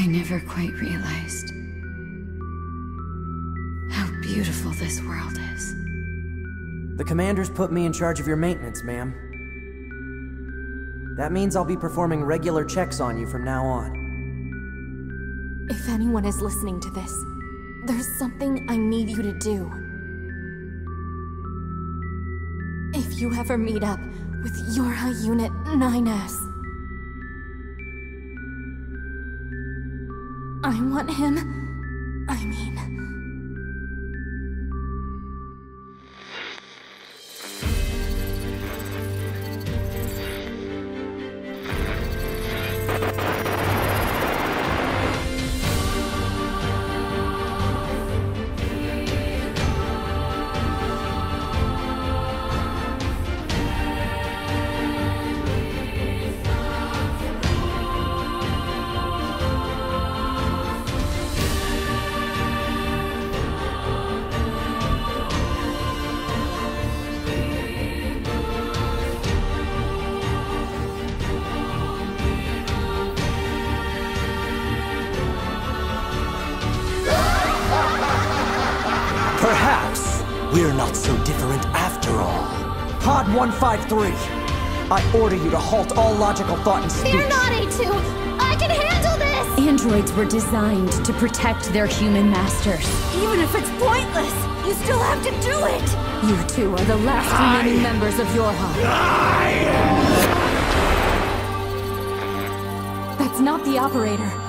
I never quite realized how beautiful this world is. The commander's put me in charge of your maintenance, ma'am. That means I'll be performing regular checks on you from now on. If anyone is listening to this, there's something I need you to do. If you ever meet up with your high unit 9S, I want him... Perhaps we're not so different after all. Pod 153, I order you to halt all logical thought and speech. Fear not, A2! I can handle this! Androids were designed to protect their human masters. Even if it's pointless, you still have to do it! You two are the last remaining members of your hive. That's not the operator.